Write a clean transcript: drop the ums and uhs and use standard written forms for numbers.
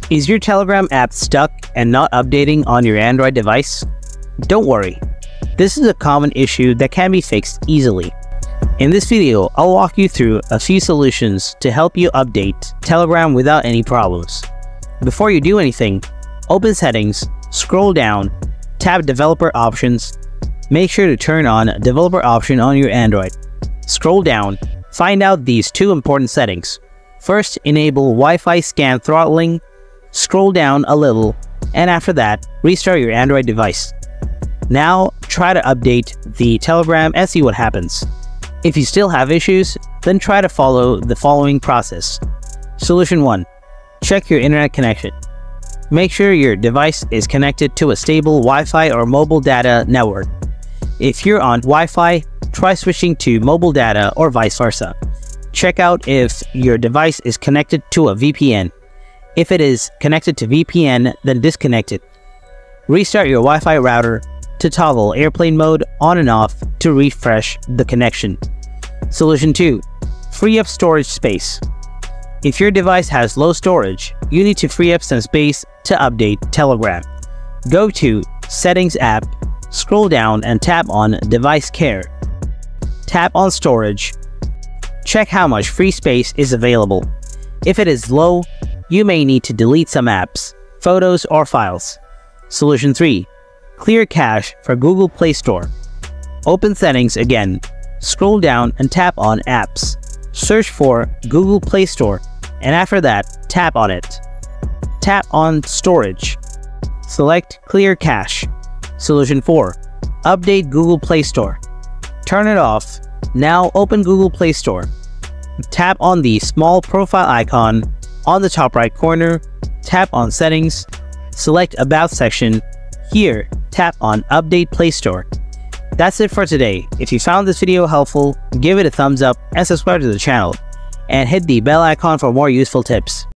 Is your Telegram app stuck and not updating on your Android device? Don't worry. This is a common issue that can be fixed easily. In this video, I'll walk you through a few solutions to help you update Telegram without any problems. Before you do anything, open Settings, scroll down, tap Developer Options. Make sure to turn on Developer option on your Android. Scroll down, find out these two important settings. First, enable Wi-Fi scan throttling. Scroll down a little, and after that, restart your Android device. Now, try to update the Telegram and see what happens. If you still have issues, then try to follow the following process. Solution 1. Check your internet connection. Make sure your device is connected to a stable Wi-Fi or mobile data network. If you're on Wi-Fi, try switching to mobile data or vice versa. Check out if your device is connected to a VPN. If it is connected to VPN, then disconnect it. Restart your Wi-Fi router to toggle airplane mode on and off to refresh the connection. Solution 2. Free up storage space. If your device has low storage, you need to free up some space to update Telegram. Go to Settings app, scroll down and tap on Device Care. Tap on Storage. Check how much free space is available. If it is low, you may need to delete some apps, photos, or files. Solution 3. Clear cache for Google Play Store. Open Settings again, scroll down and tap on Apps. Search for Google Play Store, and after that, tap on it. Tap on Storage. Select Clear Cache. Solution 4. Update Google Play Store. Turn it off. Now open Google Play Store. Tap on the small profile icon on the top right corner, tap on Settings, select About section. Here, tap on Update Play Store. That's it for today. If you found this video helpful, give it a thumbs up and subscribe to the channel. And hit the bell icon for more useful tips.